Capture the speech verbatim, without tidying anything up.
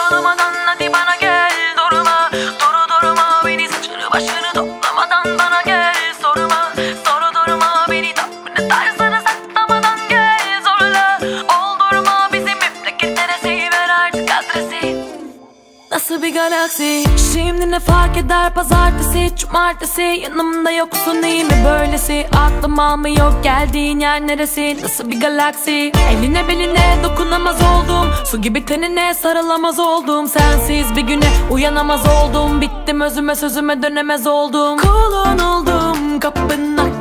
durmadan hadi bana gel. Durma, duru durma beni, saçını başını toplamadan bana gel. Sorma, soru durma beni, tavrını tarzını saklamadan gel. Zorla, oldurma bizim memleket neresi, ver artık adresi. Nasıl bir galaksi? Şimdi ne fark eder pazartesi, cumartesi, yanımda yoksun iyi mi böylesi? Aklım almıyor geldiğin yer neresi? Nasıl bir galaksi? Eline beline dokunamaz oldum, su gibi tenine sarılamaz oldum. Sensiz bir güne uyanamaz oldum, bittim özüme sözüme dönemez oldum. Kulun oldum, kapına